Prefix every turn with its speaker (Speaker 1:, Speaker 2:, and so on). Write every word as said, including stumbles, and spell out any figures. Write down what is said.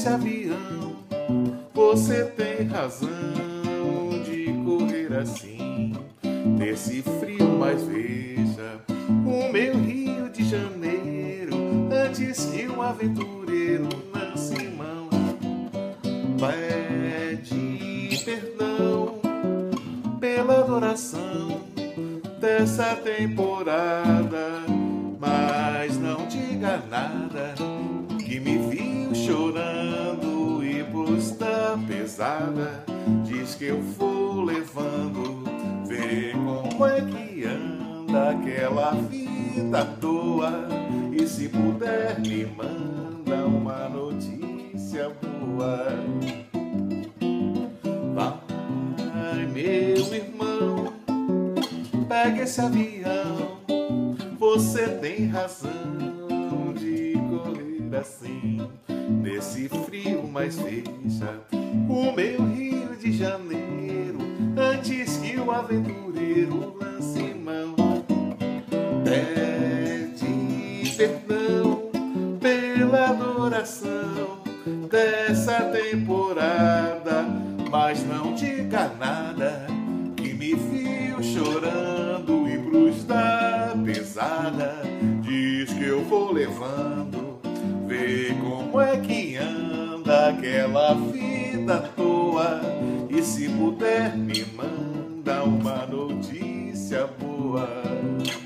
Speaker 1: esse avião, você tem razão de correr assim, nesse frio, mas veja o meu Rio de Janeiro, antes que um aventureiro lance mão. Pede perdão pela adoração dessa temporada, mas não diga nada, que me viu chorando e blues da pesada. Diz que eu vou levando, vê como é que anda aquela vida à toa, e se puder me manda uma notícia boa. Vai, meu irmão, pega esse avião, você tem razão de correr assim, nesse frio, mas veja o meu Rio de Janeiro, antes que o aventureiro lance mão. Pede perdão pela adoração dessa temporada, mas não diga nada, que me viu chorando e blues da pesada. Diz que eu vou levando, vê como é que anda aquela vida à toa, e se puder me manda uma notícia boa.